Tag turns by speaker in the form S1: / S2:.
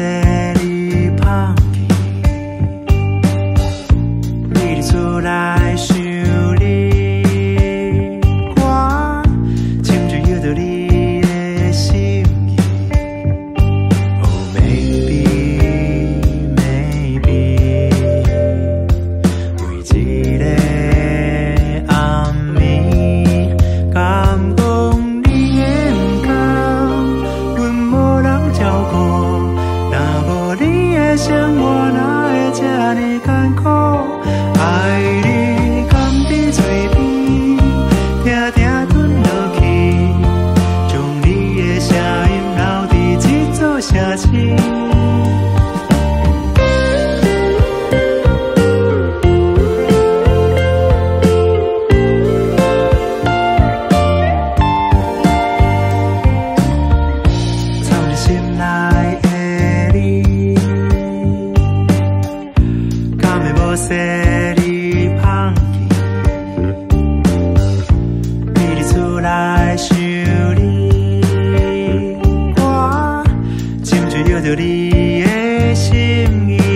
S1: 你放弃，你日出来想你，我深深摇着你的心意。Oh maybe maybe， 为一个暗暝，感恩你的不甘，阮无人照顾。若无你的生活，哪会这呢艰苦？爱你甘在嘴边，定定吞落去，将你的声音留伫这座城市。藏在心内的你，敢会无说你放弃？你日出来想你，我深深摇着你的心意。